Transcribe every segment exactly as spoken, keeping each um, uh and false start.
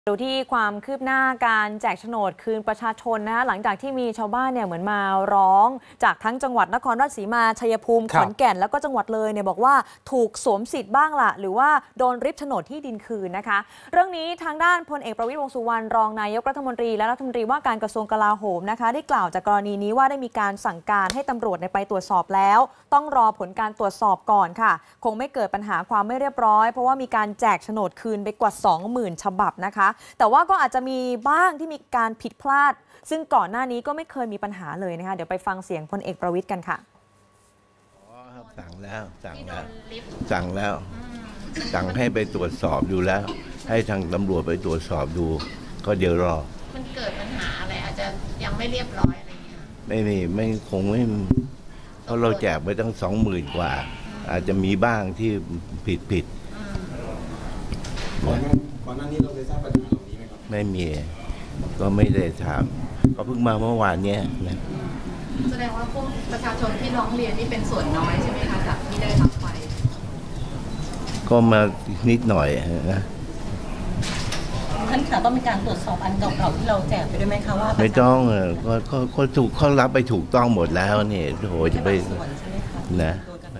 ดูที่ความคืบหน้าการแจกโฉนดคืนประชาชนนะคะหลังจากที่มีชาวบ้านเนี่ยเหมือนมาร้องจากทั้งจังหวัดนครราชสีมาชัยภูมิขอนแก่นแล้วก็จังหวัดเลยเนี่ยบอกว่าถูกสวมสิทธิ์บ้างล่ะหรือว่าโดนริบโฉนดที่ดินคืนนะคะเรื่องนี้ทางด้านพลเอกประวิตรวงษ์สุวรรณรองนายกรัฐมนตรีและรัฐมนตรีว่าการกระทรวงกลาโหมนะคะได้กล่าวจากกรณีนี้ว่าได้มีการสั่งการให้ตำรวจไปตรวจสอบแล้วต้องรอผลการตรวจสอบก่อนค่ะคงไม่เกิดปัญหาความไม่เรียบร้อยเพราะว่ามีการแจกโฉนดคืนไปกว่า สองหมื่น ฉบับนะคะแต่ว่าก็อาจจะมีบ้างที่มีการผิดพลาดซึ่งก่อนหน้านี้ก็ไม่เคยมีปัญหาเลยนะคะเดี๋ยวไปฟังเสียงพลเอกประวิตรกันค่ะสั่งแล้วสั่งแล้วสั่งแล้วสั่งให้ไปตรวจสอบดูแล้วให้ทางตำรวจไปตรวจสอบดูก็เดี๋ยวรอมันเกิดปัญหาอะไรอาจจะยังไม่เรียบร้อยอะไรเงี้ยไม่มีไม่คงไม่เพราะเราแจกไปตั้งสองหมื่นกว่าอาจจะมีบ้างที่ผิดผิดก่อนหน้านี้เราได้ทราบปัญหาเหล่านี้ไหมครับไม่มีก็ไม่ได้ถามก็เพิ่งมาเมื่อวานเนี้ยนะแสดงว่าพวกประชาชนที่ร้องเรียนนี่เป็นส่วนน้อยใช่ไหมคะจากที่ได้รับไปก็มานิดหน่อยนะท่านคะต้องมีการตรวจสอบอันเก่าๆที่เราแจกไปด้วยไหมคะว่าไม่ต้องก็เขาถูกเขารับไปถูกต้องหมดแล้วนี่โหจะไปนะ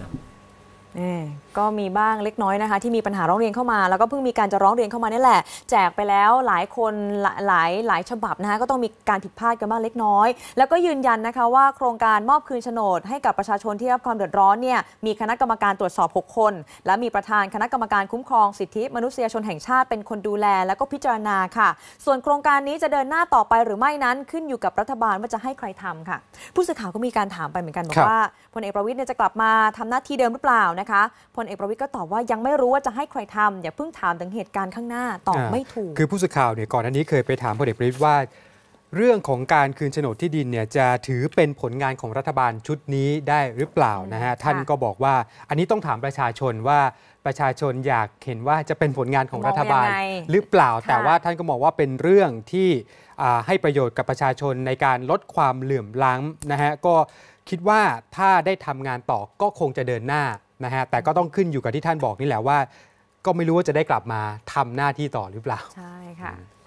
ก็มีบ้างเล็กน้อยนะคะที่มีปัญหาร้องเรียนเข้ามาแล้วก็เพิ่งมีการจะร้องเรียนเข้ามานี่แหละแจกไปแล้วหลายคนหลายหลายฉบับนะคะก็ต้องมีการผิดพลาดกันบ้างเล็กน้อยแล้วก็ยืนยันนะคะว่าโครงการมอบคืนโฉนดให้กับประชาชนที่รับความเดือดร้อนเนี่ยมีคณะกรรมการตรวจสอบหกคนและมีประธานคณะกรรมการคุ้มครองสิทธิมนุษยชนแห่งชาติเป็นคนดูแลแล้วก็พิจารณาค่ะส่วนโครงการนี้จะเดินหน้าต่อไปหรือไม่นั้นขึ้นอยู่กับรัฐบาลว่าจะให้ใครทำค่ะผู้สื่อข่าวก็มีการถามไปเหมือนกันบอกว่าพลเอกประวิตรจะกลับมาทำหน้าที่เดิมหรือเปล่านะคะพลเอกประวิตรก็ตอบว่ายังไม่รู้ว่าจะให้ใครทำอย่าเพิ่งถามถึงเหตุการณ์ข้างหน้าตอบไม่ถูกคือผู้สื่อข่าวเนี่ยก่อนหน้านี้เคยไปถามพลเอกประวิตรว่าเรื่องของการคืนโฉนดที่ดินเนี่ยจะถือเป็นผลงานของรัฐบาลชุดนี้ได้หรือเปล่านะฮะท่านก็บอกว่าอันนี้ต้องถามประชาชนว่าประชาชนอยากเห็นว่าจะเป็นผลงานของรัฐบาลหรือเปล่าแต่ว่าท่านก็มองว่าเป็นเรื่องที่ให้ประโยชน์กับประชาชนในการลดความเหลื่อมล้ำนะฮะก็คิดว่าถ้าได้ทำงานต่อก็คงจะเดินหน้านะฮะแต่ก็ต้องขึ้นอยู่กับที่ท่านบอกนี่แหละว่าก็ไม่รู้ว่าจะได้กลับมาทำหน้าที่ต่อหรือเปล่าใช่ค่ะ